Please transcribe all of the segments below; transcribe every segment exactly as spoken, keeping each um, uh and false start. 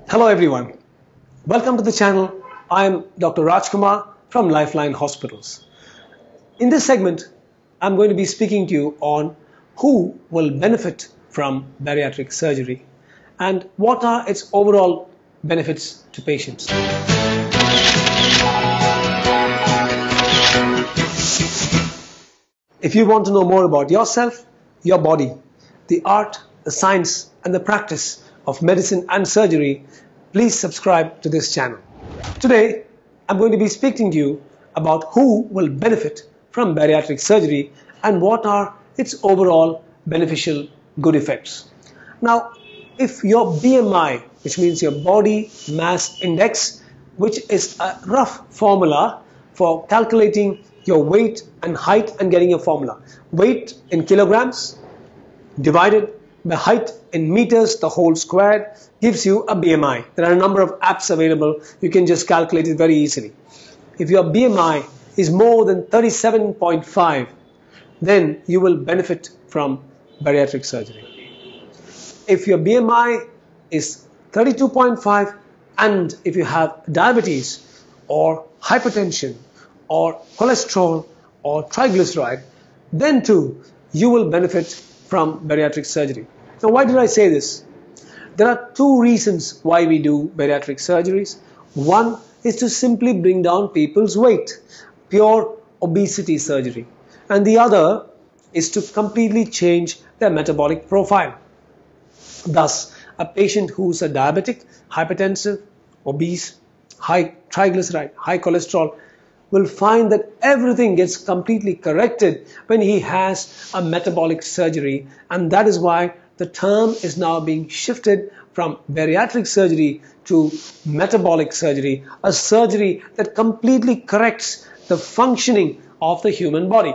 Hello everyone. Welcome to the channel. I am Doctor Rajkumar from Lifeline Hospitals. In this segment, I'm going to be speaking to you on who will benefit from bariatric surgery and what are its overall benefits to patients. If you want to know more about yourself, your body, the art, the science and the practice of medicine and surgery, please subscribe to this channel. Today, I'm going to be speaking to you about who will benefit from bariatric surgery and what are its overall beneficial good effects. Now, if your B M I, which means your body mass index, which is a rough formula for calculating your weight and height and getting a formula. Weight in kilograms divided by height in meters, the whole squared, gives you a B M I. There are a number of apps available. You can just calculate it very easily. If your B M I is more than thirty-seven point five, then you will benefit from bariatric surgery. If your B M I is thirty-two point five and if you have diabetes or hypertension or cholesterol or triglyceride, then too you will benefit from bariatric surgery. Now, why did I say this? There are two reasons why we do bariatric surgeries. One is to simply bring down people's weight, pure obesity surgery. And the other is to completely change their metabolic profile. Thus, a patient who's a diabetic, hypertensive, obese, high triglyceride, high cholesterol, will find that everything gets completely corrected when he has a metabolic surgery, and that is why the term is now being shifted from bariatric surgery to metabolic surgery, a surgery that completely corrects the functioning of the human body.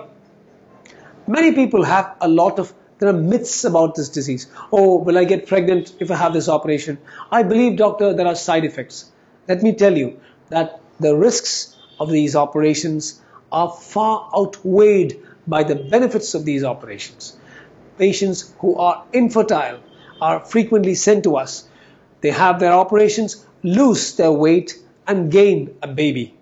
Many people have a lot of there are myths about this disease. Oh, will I get pregnant if I have this operation? I believe, doctor, there are side effects. Let me tell you that the risks of these operations are far outweighed by the benefits of these operations. Patients who are infertile are frequently sent to us. They have their operations, lose their weight and gain a baby.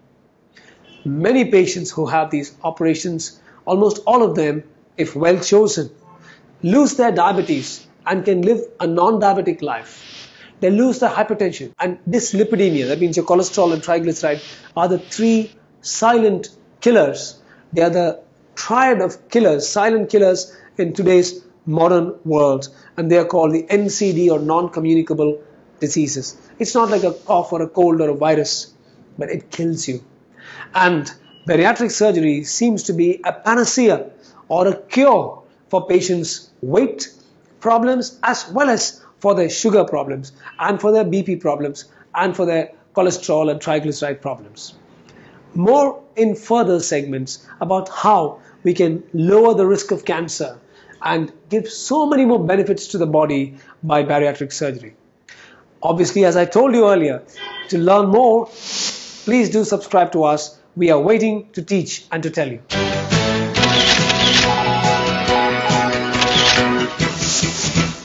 Many patients who have these operations, almost all of them, if well chosen, lose their diabetes and can live a non-diabetic life. They lose their hypertension and dyslipidemia, that means your cholesterol and triglyceride, are the three silent killers. They are the triad of killers, silent killers in today's modern world, and they are called the N C D or non-communicable diseases. It's not like a cough or a cold or a virus, but it kills you. And bariatric surgery seems to be a panacea or a cure for patients' weight problems as well as for their sugar problems and for their B P problems and for their cholesterol and triglyceride problems. More in further segments about how we can lower the risk of cancer and give so many more benefits to the body by bariatric surgery. Obviously, as I told you earlier, to learn more, please do subscribe to us. We are waiting to teach and to tell you.